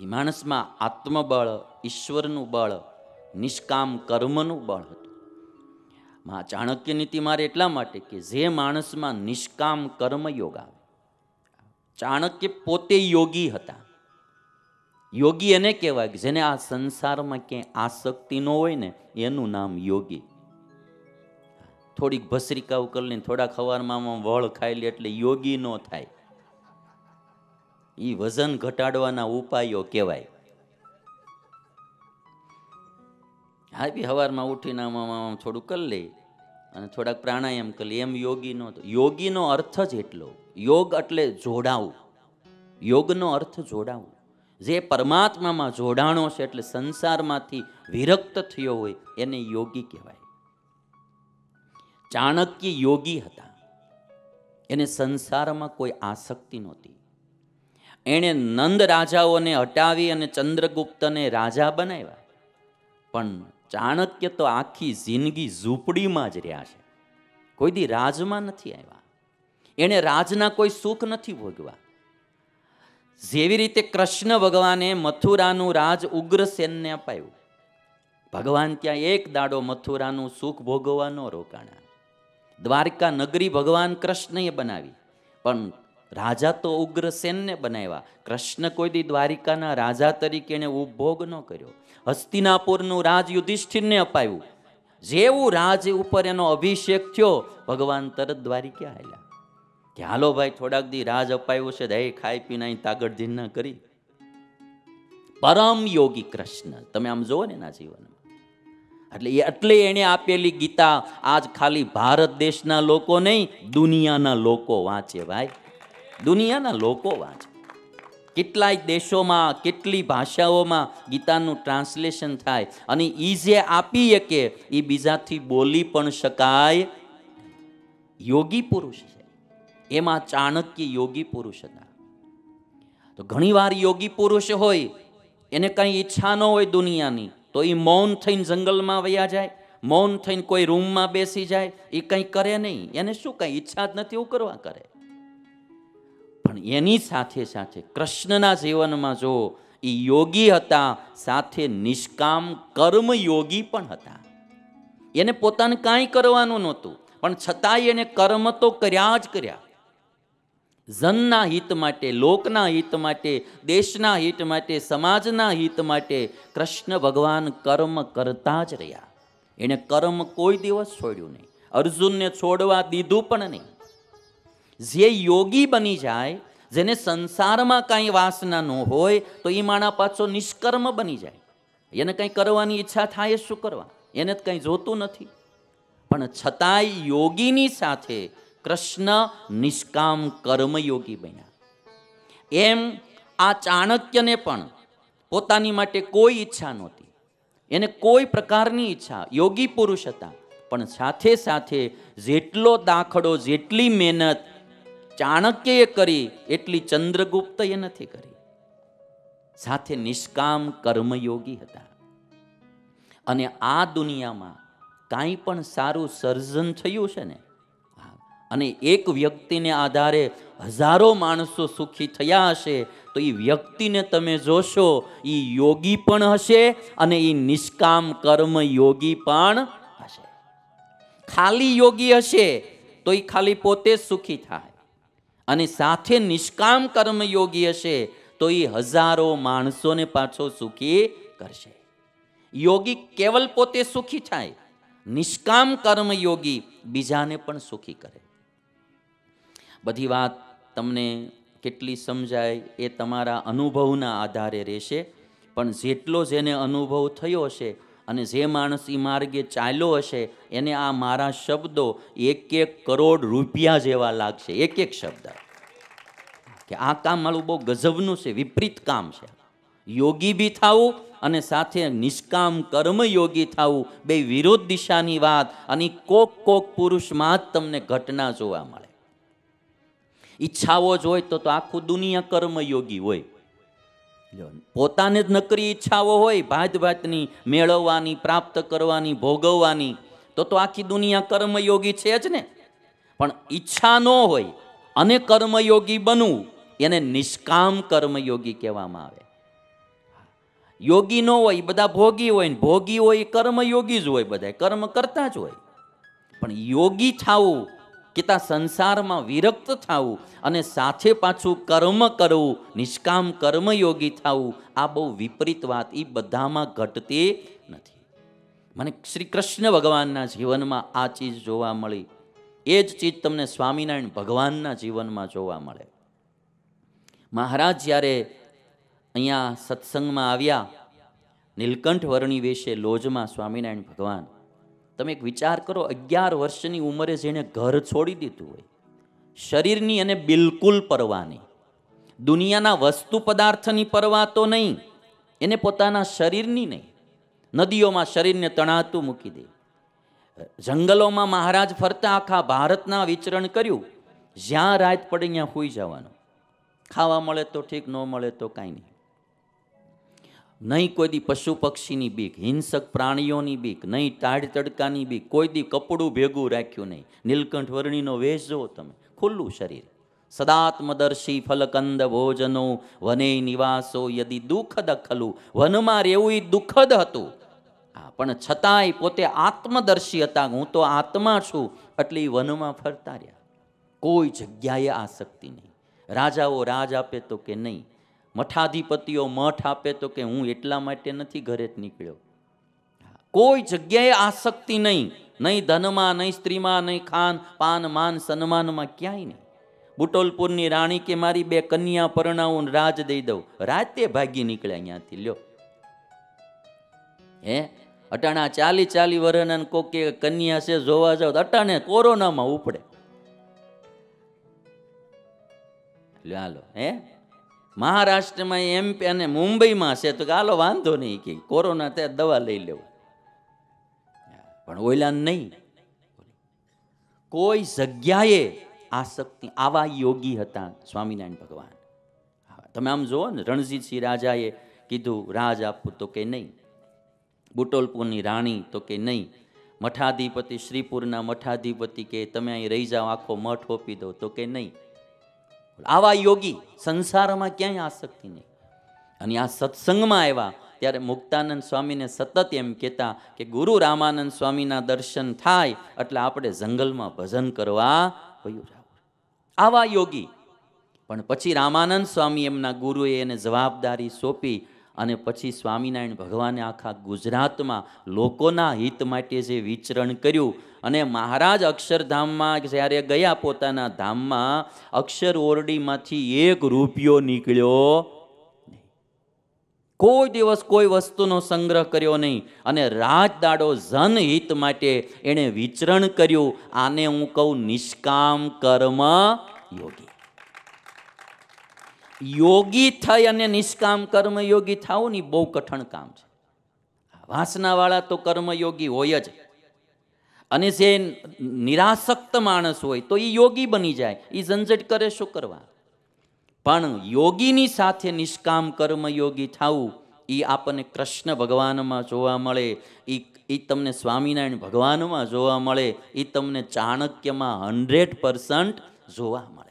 એ માણસમાં આત્મબળ, ઈશ્વરનું બળ, નિષ્કામ કર્મનું બળ હતું. ચાણક્ય નીતિ મારે એટલા માટે કે જે માણસમાં નિષ્કામ કર્મયોગ આવે. ચાણક્ય પોતે યોગી હતા. યોગી એને કહેવાય કે જેને આ સંસારમાં ક્યાંય આસક્તિ ન હોય ને એનું નામ યોગી. થોડીક ભસ્રિકાઓ કરી લઈને થોડાક સવારમાં વળ ખાઈ લે એટલે યોગી ન થાય. એ વજન ઘટાડવાના ઉપાયો કહેવાય. હા બી સવારમાં ઉઠીને થોડું કરી લે અને થોડાક પ્રાણાયામ કરી લે, એમ યોગી નો. યોગીનો અર્થ જ એટલો. યોગ એટલે જોડાવું. યોગનો અર્થ જોડાવું. જે પરમાત્મામાં જોડાણો છે એટલે સંસારમાંથી વિરક્ત થયો હોય એને યોગી કહેવાય. ચાણક્ય યોગી હતા. એને સંસારમાં કોઈ આસક્તિ નહોતી. એણે નંદ રાજાઓને હટાવી અને ચંદ્રગુપ્તને રાજા બનાવ્યા. પણ ચાણક્ય તો આખી જિંદગી ઝૂંપડીમાં જ રહ્યા છે. કોઈ દી રાજમાં નથી આવ્યા. એણે રાજના કોઈ સુખ નથી ભોગવા. જેવી રીતે કૃષ્ણ ભગવાને મથુરાનું રાજ ઉગ્રસેનને અપાયું. ભગવાન ત્યાં એક દાડો મથુરાનું સુખ ભોગવવા ન રોકાણા. દ્વારકા નગરી ભગવાન કૃષ્ણએ બનાવી, પણ રાજા તો ઉગ્રસેનને બનાવ્યા. કૃષ્ણ કોઈ દી દ્વારિકાના રાજા તરીકે એને ઉપભોગ ન કર્યો. હસ્તિનાપુરનું રાજ યુધિષ્ઠિરને અપાયું. જેવું રાજ ઉપર એનો અભિષેક થયો, ભગવાન તરત દ્વારિકા આવેલા કે હાલો ભાઈ થોડાક દી રાજ અપાયું છે, દહીં ખાઈ પીને અહીં તાગડધીન ના કરી. પરમ યોગી કૃષ્ણ તમે આમ જુઓ ને એના જીવનમાં. એટલે એને આપેલી ગીતા આજ ખાલી ભારત દેશના લોકો નહીં, દુનિયાના લોકો વાંચે ભાઈ. દુનિયાના લોકો વાંચે. કેટલાય દેશોમાં, કેટલી ભાષાઓમાં ગીતાનું ટ્રાન્સલેશન થાય અને એ જે આપીએ કે એ બીજાથી બોલી પણ શકાય. યોગી પુરુષ છે. એમાં ચાણક્ય યોગી પુરુષ હતા. તો ઘણીવાર યોગી પુરુષ હોય એને કંઈ ઈચ્છા ન હોય દુનિયાની, તો એ મૌન થઈને જંગલમાં વયા જાય, મૌન થઈને કોઈ રૂમમાં બેસી જાય. એ કંઈ કરે નહીં. એને શું કંઈ ઈચ્છા જ નથી એવું કરવા કરે. પણ એની સાથે સાથે કૃષ્ણના જીવનમાં જો એ યોગી હતા, સાથે નિષ્કામ કર્મ યોગી પણ હતા. એને પોતાને કાંઈ કરવાનું નહોતું, પણ છતાંય એને કર્મ તો કર્યા જ કર્યા. જનના હિત માટે, લોકના હિત માટે, દેશના હિત માટે, સમાજના હિત માટે કૃષ્ણ ભગવાન કર્મ કરતા જ રહ્યા. એને કર્મ કોઈ દિવસ છોડ્યું નહીં. અર્જુનને છોડવા દીધું પણ નહીં. જે યોગી બની જાય, જેને સંસારમાં કાંઈ વાસના ન હોય, તો એ માણા પાછો નિષ્કર્મ બની જાય. એને કંઈ કરવાની ઈચ્છા થાય શું કરવા, એને જ કંઈ જોતું નથી. પણ છતાંય યોગીની સાથે કૃષ્ણ નિષ્કામ કર્મયોગી બન્યા. એમ આ ચાણક્યને પણ પોતાની માટે કોઈ ઈચ્છા નહોતી. એને કોઈ પ્રકારની ઈચ્છા. યોગી પુરુષ હતા, પણ સાથે સાથે જેટલો દાખલો, જેટલી મહેનત ચાણક્યએ કરી એટલી ચંદ્રગુપ્તએ નથી કરી. સાથે નિષ્કામ કર્મયોગી હતા. અને આ દુનિયામાં કાંઈ પણ સારું સર્જન થયું છે ને, અને એક વ્યક્તિને આધારે હજારો માણસો સુખી થયા હશે, તો એ વ્યક્તિને તમે જોશો એ યોગી પણ હશે અને એ નિષ્કામ કર્મ યોગી પણ હશે. ખાલી યોગી હશે તો એ ખાલી પોતે જ સુખી થાય, અને સાથે નિષ્કામ કર્મ યોગી હશે તો એ હજારો માણસોને પાછો સુખી કરશે. યોગી કેવલ પોતે સુખી થાય, નિષ્કામ કર્મ યોગી બીજાને પણ સુખી કરે. બધી વાત તમને કેટલી સમજાય એ તમારા અનુભવના આધારે રહેશે. પણ જેટલો જેને અનુભવ થયો હશે અને જે માણસ એ માર્ગે ચાલ્યો હશે, એને આ મારા શબ્દો 1-1 કરોડ રૂપિયા જેવા લાગશે. એક એક શબ્દ કે આ કામ મારું બહુ ગજબનું છે, વિપરીત કામ છે. યોગી બી થાવું અને સાથે નિષ્કામ કર્મયોગી થવું, બે વિરોધ દિશાની વાત. અને કોક પુરુષમાં જ તમને ઘટના જોવા મળે. ઈચ્છાઓ જ હોય તો આખું દુનિયા કર્મયોગી હોય. પોતાને જ નકરી ઈચ્છાઓ હોય ભાત ભાતની, મેળવવાની, પ્રાપ્ત કરવાની, ભોગવવાની, તો આખી દુનિયા કર્મયોગી છે જ ને. પણ ઈચ્છા ન હોય અને કર્મયોગી બનવું, એને નિષ્કામ કર્મયોગી કહેવામાં આવે. યોગી ન હોય એ બધા ભોગી હોય ને ભોગી હોય એ કર્મયોગી જ હોય, બધા કર્મ કરતા જ હોય. પણ યોગી થવું કે તા સંસારમાં વિરક્ત થવું અને સાથે પાછું કર્મ કરવું, નિષ્કામ કર્મયોગી થવું, આ બહુ વિપરીત વાત. એ બધામાં ઘટતી નથી. મને શ્રી કૃષ્ણ ભગવાનના જીવનમાં આ ચીજ જોવા મળી. એ જ ચીજ તમને સ્વામિનારાયણ ભગવાનના જીવનમાં જોવા મળે. મહારાજ જ્યારે અહીંયા સત્સંગમાં આવ્યા, નીલકંઠ વર્ણી વેશે લોજમાં સ્વામિનારાયણ ભગવાન. તમે એક વિચાર કરો, 11 વર્ષની ઉંમરે જેણે ઘર છોડી દીધું હોય, શરીરની એને બિલકુલ પરવા નહીં, દુનિયાના વસ્તુ પદાર્થની પરવા તો નહીં, એને પોતાના શરીરની નહીં, નદીઓમાં શરીરને તણાતું મૂકી દે, જંગલોમાં મહારાજ ફરતા આખા ભારતના વિચરણ કર્યું. જ્યાં રાત પડે ત્યાં સૂઈ જવાનું, ખાવા મળે તો ઠીક, ન મળે તો કાંઈ નહીં. નહીં કોઈ દી પશુ પક્ષીની બીક, હિંસક પ્રાણીઓની બીક નહીં, ટાઢ તડકાની બીક, કોઈ દી કપડું ભેગું રાખ્યું નહીં. નીલકંઠ વર્ણીનો વેશ જુઓ તમે, ખુલ્લું શરીર, સદાત્મદર્શી ફલકંદ ભોજનો વને નિવાસો યદિ દુઃખદ ખલું. વનમાં રહેવું એ દુઃખદ હતું, પણ છતાંય પોતે આત્મદર્શી હતા. હું તો આત્મા છું એટલે એ વનમાં ફરતા રહ્યા. કોઈ જગ્યાએ આસક્તિ નહીં. રાજાઓ રાજ આપે તો કે નહીં, મઠાધિપતિઓ મઠ આપે તો કે હું એટલા માટે નથી ઘરે જ નીકળ્યો. કોઈ જગ્યાએ આસક્તિ નહીં, નહીં ધનમાં, નહીં સ્ત્રીમાં, નહીં ખાન પાન માન સન્માનમાં, ક્યાંય નહીં. બુટોલપુરની રાણી કે મારી 2 કન્યા પરણાવું રાજ દઈ દઉં, રાતે ભાગી નીકળ્યા અહીંયાથી. લ્યો હે અટાણા 40 વર્ષના કોક કે કન્યા છે જોવા જાવ, અટાણે કોરોનામાં ઉપડે. હાલો હે મહારાષ્ટ્રમાં એમપી અને મુંબઈમાં છે તો હાલો વાંધો નહીં કે કોરોના ત્યાં દવા લઈ લેવું, પણ ઓઈલા નહીં. કોઈ જગ્યાએ આસક્તિ. આવા યોગી હતા સ્વામિનારાયણ ભગવાન. તમે આમ જુઓ ને, રણજીતસિંહ રાજાએ કીધું રાજ આપવું તો કે નહીં, બુટોલપુરની રાણી તો કે નહીં, મઠાધિપતિ શ્રીપુરના મઠાધિપતિ કે તમે અહીં રહી જાઓ, આખો મઠ ઓપી દો તો કે નહીં. આવા યોગી, સંસારમાં ક્યાંય આસક્તિ નહીં. અને આ સત્સંગમાં આવ્યા ત્યારે મુક્તાનંદ સ્વામીને સતત એમ કહેતા કે ગુરુ રામાનંદ સ્વામીના દર્શન થાય એટલે આપણે જંગલમાં ભજન કરવા વયું જવું. આવા યોગી. પણ પછી રામાનંદ સ્વામી એમના ગુરુએ એને જવાબદારી સોંપી અને પછી સ્વામિનારાયણ ભગવાને આખા ગુજરાતમાં લોકોના હિત માટે જે વિચરણ કર્યું. અને મહારાજ અક્ષરધામમાં જ્યારે ગયા પોતાના ધામમાં, અક્ષર ઓરડીમાંથી 1 રૂપિયો નીકળ્યો નહીં. કોઈ દિવસ કોઈ વસ્તુનો સંગ્રહ કર્યો નહીં. અને રાત દાડો જનહિત માટે એણે વિચરણ કર્યું. આને હું કહું નિષ્કામ કર્મ યોગી. યોગી થઈ અને નિષ્કામ કર્મયોગી થવું ને બહુ કઠણ કામ છે. વાસનાવાળા તો કર્મયોગી હોય જ, અને જે નિરાસક્ત માણસ હોય તો એ યોગી બની જાય, એ ઝંઝટ કરે શું કરવા. પણ યોગીની સાથે નિષ્કામ કર્મયોગી થવું એ આપણને કૃષ્ણ ભગવાનમાં જોવા મળે, એ તમને સ્વામિનારાયણ ભગવાનમાં જોવા મળે, એ તમને ચાણક્યમાં 100% જોવા મળે.